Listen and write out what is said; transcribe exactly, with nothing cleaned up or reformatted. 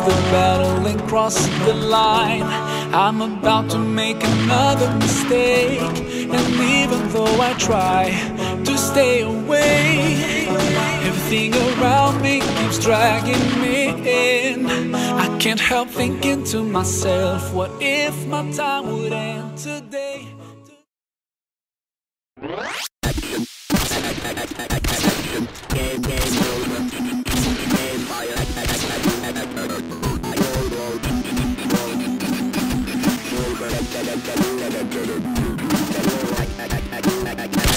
the battle and cross the line. I'm about to make another mistake, and even though I try to stay away, everything around me keeps dragging me in. I can't help thinking to myself, what if my time would end today? Get it, get it, get it, get it.